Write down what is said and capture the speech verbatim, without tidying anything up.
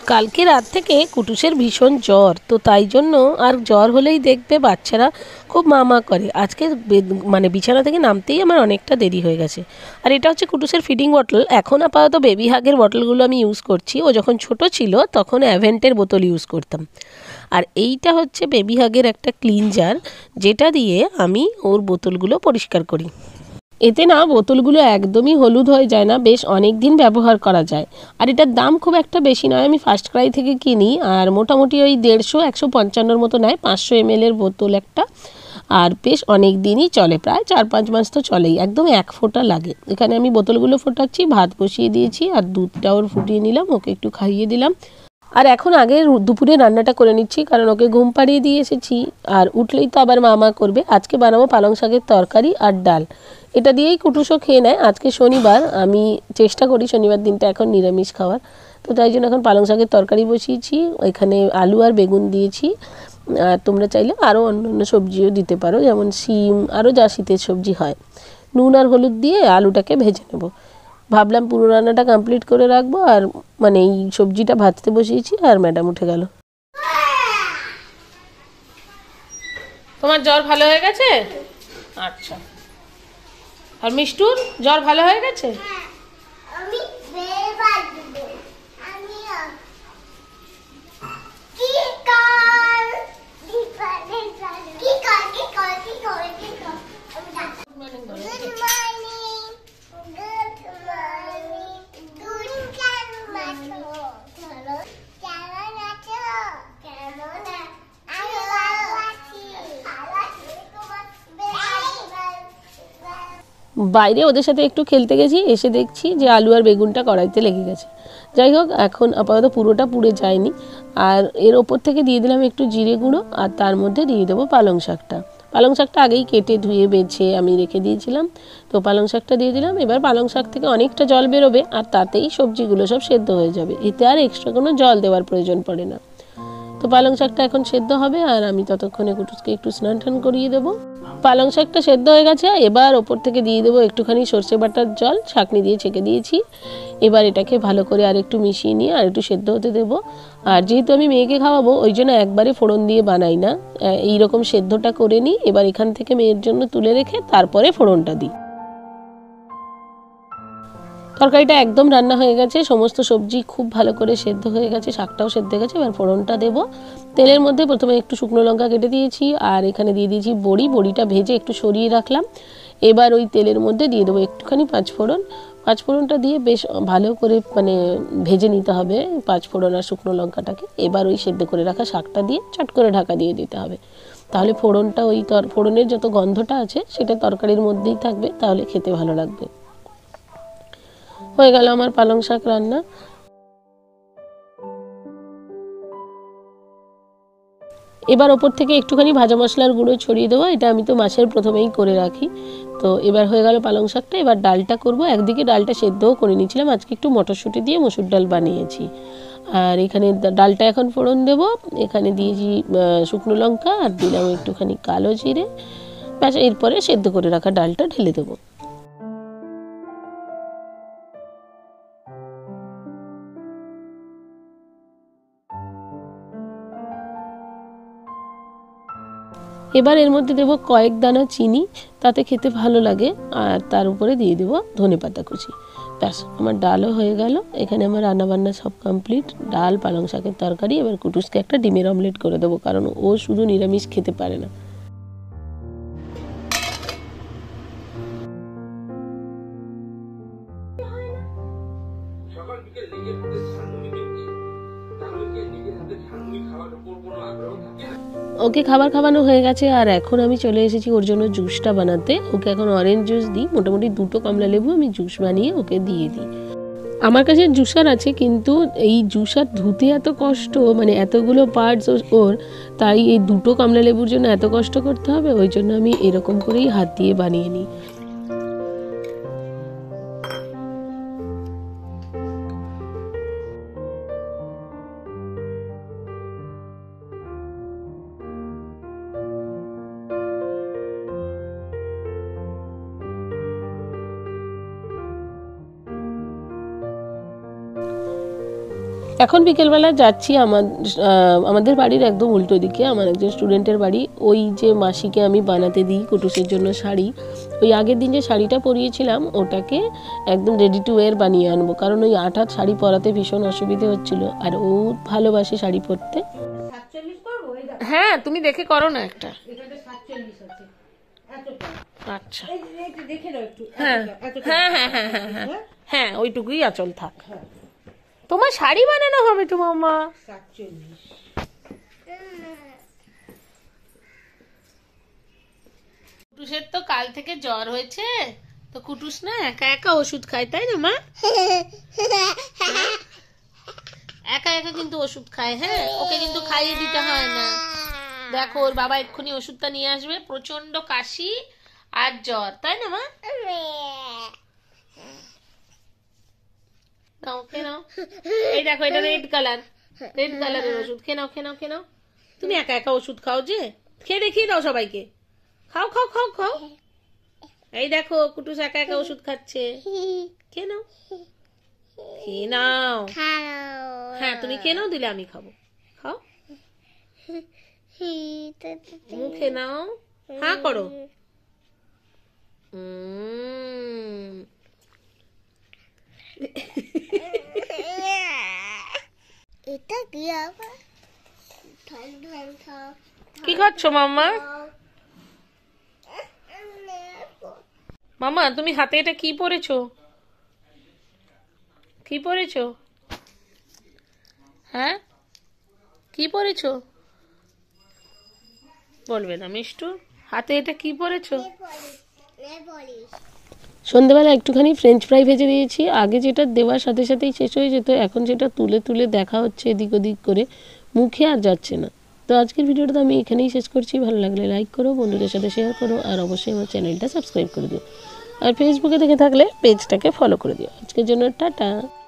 কালকে রাত থেকে কুটুসের ভীষণ জ্বর, তো তাই জন্য আর জ্বর হলেই দেখবে বাচ্চারা খুব মা মা করে। আজকে মানে বিছানা থেকে নামতেই আমার অনেকটা দেরি হয়ে গেছে। আর এটা হচ্ছে কুটুসের ফিডিং বটল। এখন আপাতত বেবি হাগের বটলগুলো আমি ইউজ করছি। ও যখন ছোট ছিল তখন অ্যাভেন্টের বোতল ইউজ করতাম। আর এইটা হচ্ছে বেবি হাগের একটা ক্লিনজার, যেটা দিয়ে আমি ওর বোতলগুলো পরিষ্কার করি। এতে না বোতলগুলো একদমই হলুদ হয়ে যায় না, বেশ অনেক দিন ব্যবহার করা যায়। আর এটার দাম খুব একটা বেশি নয়, আমি ফার্স্ট ক্রাই থেকে কিনি। আর মোটামুটি ওই দেড়শো একশো পঞ্চান্নর মতো নেয়, পাঁচশো এম এর বোতল একটা। আর বেশ অনেক দিনই চলে, প্রায় চার পাঁচ মাস তো চলেই, একদম এক ফোঁটা লাগে। এখানে আমি বোতলগুলো ফোটাচ্ছি, ভাত বসিয়ে দিয়েছি আর দুধটাও ফুটিয়ে নিলাম, ওকে একটু খাইয়ে দিলাম। আর এখন আগে দুপুরে রান্নাটা করে নিচ্ছি, কারণ ওকে ঘুম পাড়িয়ে দিয়ে এসেছি। আর উঠলেই তো আবার মা মা করবে। আজকে বানাবো পালং শাকের তরকারি আর ডাল। এটা দিয়েই কুটুসও খেয়ে নেয়। আজকে শনিবার, আমি চেষ্টা করি শনিবার দিনটা এখন নিরামিষ খাওয়ার। তো তাই জন্য এখন পালং শাকের তরকারি বসিয়েছি, এখানে আলু আর বেগুন দিয়েছি। আর তোমরা চাইলে আরও অন্য অন্য সবজিও দিতে পারো, যেমন শিম, আরও যা শীতের সবজি হয়। নুন আর হলুদ দিয়ে আলুটাকে ভেজে নেব। ভাবলাম পুরো রান্নাটা কমপ্লিট করে রাখবো, আর মানে এই সবজিটা ভাজতে বসিয়েছি। আর ম্যাডাম উঠে গেল। তোমার জ্বর ভালো হয়ে গেছে? আচ্ছা। আর মিষ্টুর জ্বর ভালো হয়ে গেছে? বাইরে ওদের সাথে একটু খেলতে গেছি, এসে দেখছি যে আলু আর বেগুনটা কড়াইতে লেগে গেছে। যাই হোক, এখন আপাতত পুরোটা পুড়ে যায়নি। আর এর ওপর থেকে দিয়ে দিলাম একটু জিরে গুঁড়ো, আর তার মধ্যে দিয়ে দেবো পালং শাকটা। পালং শাকটা আগেই কেটে ধুয়ে বেছে আমি রেখে দিয়েছিলাম, তো পালং শাকটা দিয়ে দিলাম। এবার পালং শাক থেকে অনেকটা জল বেরোবে, আর তাতেই সবজিগুলো সব সেদ্ধ হয়ে যাবে। এতে আর এক্সট্রা কোনো জল দেওয়ার প্রয়োজন পড়ে না। তো পালং শাকটা এখন সেদ্ধ হবে, আর আমি ততক্ষণে কুটুসকে একটু স্নান টান করিয়ে দেবো। পালং শাকটা সেদ্ধ হয়ে গেছে, এবার ওপর থেকে দিয়ে দেবো একটুখানি সর্ষে বাটার জল, ছাঁকনি দিয়ে ছেঁকে দিয়েছি। এবার এটাকে ভালো করে আর একটু মিশিয়ে নিয়ে আর একটু সেদ্ধ হতে দেবো। আর যেহেতু আমি মেয়েকে খাওয়াবো, ওই জন্য একবারে ফোড়ন দিয়ে বানাই না, এইরকম সেদ্ধটা করে নিই। এবার এখান থেকে মেয়ের জন্য তুলে রেখে তারপরে ফোড়নটা দিই। তরকারিটা একদম রান্না হয়ে গেছে, সমস্ত সবজি খুব ভালো করে সেদ্ধ হয়ে গেছে, শাকটাও সেদ্ধ হয়ে গেছে। এবার ফোড়নটা দেবো। তেলের মধ্যে প্রথমে একটু শুকনো লঙ্কা কেটে দিয়েছি, আর এখানে দিয়ে দিয়েছি বড়ি। বড়িটা ভেজে একটু সরিয়ে রাখলাম। এবার ওই তেলের মধ্যে দিয়ে দেবো একটুখানি পাঁচফোড়ন। পাঁচফোড়নটা দিয়ে বেশ ভালো করে মানে ভেজে নিতে হবে পাঁচফোড়ন আর শুকনো লঙ্কাটাকে। এবার ওই সেদ্ধ করে রাখা শাকটা দিয়ে চট করে ঢাকা দিয়ে দিতে হবে। তাহলে ফোড়নটা ওই তর ফোড়নের যত গন্ধটা আছে সেটা তরকারির মধ্যেই থাকবে, তাহলে খেতে ভালো লাগবে। হয়ে গেল আমার পালং শাক রান্না। এবার ওপর থেকে একটুখানি ভাজা মশলার গুঁড়ো ছড়িয়ে দেবো। এটা আমি তো মাছের প্রথমেই করে রাখি। তো এবার হয়ে গেল পালং শাকটা। এবার ডালটা করব। একদিকে ডালটা সেদ্ধও করে নিয়েছিলাম, আজকে একটু মটরশুঁটি দিয়ে মসুর ডাল বানিয়েছি। আর এখানে ডালটা এখন ফোড়ন দেবো। এখানে দিয়েছি শুকনো লঙ্কা, আর দিলাম একটুখানি কালো জিরে। ব্যাস, এরপরে সেদ্ধ করে রাখা ডালটা ঢেলে দেবো। এবার এর মধ্যে দেবো কয়েক দানা চিনি, তাতে খেতে ভালো লাগে। আর তার উপরে দিয়ে দেবো ধনেপাতা কুচি। ব্যাস, আমার ডালও হয়ে গেল। এখানে আমার রান্নাবান্না সব কমপ্লিট। ডাল, পালং শাকের তরকারি। এবার কুটুসকে একটা ডিমের অমলেট করে দেবো, কারণ ও শুধু নিরামিষ খেতে পারে না। ওকে খাবার খাওয়ানো হয়ে গেছে, আর এখন আমি চলে এসেছি ওর জন্য জুসটা বানাতে। ওকে এখন অরেঞ্জ জুস দিই। মোটামুটি দুটো কমলা লেবু আমি জুস বানিয়ে ওকে দিয়ে দিই। আমার কাছে জুসার আছে, কিন্তু এই জুসার ধুতে এত কষ্ট, মানে এতগুলো পার্টস ওর, তাই এই দুটো কমলা লেবুর জন্য এত কষ্ট করতে হবে, ওই জন্য আমি এরকম করেই হাত দিয়ে বানিয়ে নিই। এখন বিকেলবেলা যাচ্ছি আমার আমাদের বাড়ির একদম উল্টো দিকে আমার একজন স্টুডেন্টের বাড়ি। ওই যে মাসিকে আমি বানাতে দিই কুটুসের জন্য শাড়ি, ওই আগের দিন যে শাড়িটা পরিয়েছিলাম ওটাকে একদম রেডি টু ওয়্যার বানিয়ে আনবো, কারণ ওই আঠার শাড়ি পরাতে ভীষণ অসুবিধে হচ্ছিল, আর ও ভালোবাসে শাড়ি পরতে। হ্যাঁ তুমি দেখে করো না একটা। আচ্ছা হ্যাঁ হ্যাঁ হ্যাঁ হ্যাঁ হ্যাঁ হ্যাঁ হ্যাঁ ওইটুকুই আঁচল থাক। তোমার শাড়ি বানানো হবে তো মামা। কুটুসের তো কাল থেকে জ্বর হয়েছে, তো কুটুস না একা একা ওষুধ খায়, তাই না মা? একা একা কিন্তু ওষুধ খায়। হ্যাঁ ওকে কিন্তু খাইয়ে দিতে হয় না। দেখো ওর বাবা এক্ষুনি ওষুধটা নিয়ে আসবে। প্রচন্ড কাশি আর জ্বর, তাই না মা? নাও খেয়ে নাও। এই দেখো এটা রেড কালার, রেড কালারের ওষুধ। খেয়ে নাও খেয়ে নাও খেয়ে নাও। তুমি একা একা ওষুধ খাও যে, খেয়ে দেখিয়ে দাও সবাইকে। খাও খাও খাও খাও। এই দেখো কুটুস একা একা ওষুধ খাচ্ছে। খেয়ে নাও খেয়ে নাও। হ্যাঁ তুমি খেয়ে নাও, দিলে আমি খাবো। খাও মুখে নাও, হ্যাঁ করো। কি খাচ্ছ মাম্মা? মামা তুমি হাতে এটা কি পরেছো? কি পরেছো? হ্যাঁ কি পরেছো? বলবে না মিষ্টু, হাতে এটা কি পরেছো? সন্ধ্যেবেলা একটুখানি ফ্রেঞ্চ ফ্রাই ভেজে দিয়েছি। আগে যেটা দেওয়ার সাথে সাথেই শেষ হয়ে যেত, এখন যেটা তুলে তুলে দেখা হচ্ছে এদিক ওদিক করে, মুখে আর যাচ্ছে না। তো আজকের ভিডিওটা তো আমি এখানেই শেষ করছি। ভালো লাগলে লাইক করো, বন্ধুদের সাথে শেয়ার করো, আর অবশ্যই আমার চ্যানেলটা সাবস্ক্রাইব করে দিও। আর ফেসবুকে দেখে থাকলে পেজটাকে ফলো করে দিও। আজকের জন্য টাটা।